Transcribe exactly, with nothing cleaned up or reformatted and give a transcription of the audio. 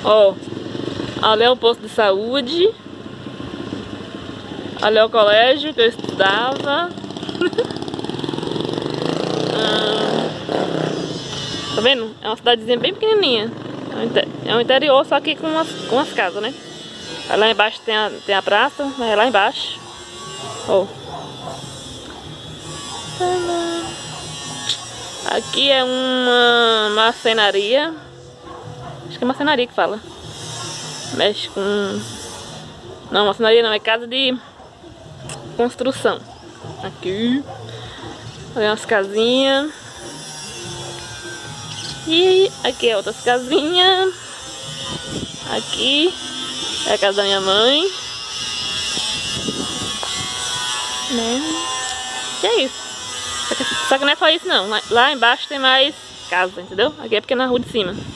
Ó, ali é o posto de saúde. Ali é o colégio que eu estudava. ah, tá vendo? É uma cidadezinha bem pequenininha. É um interior, só que com umas, com umas casas, né? Aí lá embaixo tem a, tem a praça, mas é lá embaixo. Ó. Aqui é uma marcenaria. Acho que é marcenaria que fala. Mexe com... Não, marcenaria não, é casa de construção. Aqui. Olha umas casinhas. E aqui é outras casinhas. Aqui é a casa da minha mãe. Né? E é isso. Só que, só que não é só isso não. Lá, lá embaixo tem mais casa, entendeu? Aqui é porque é na rua de cima.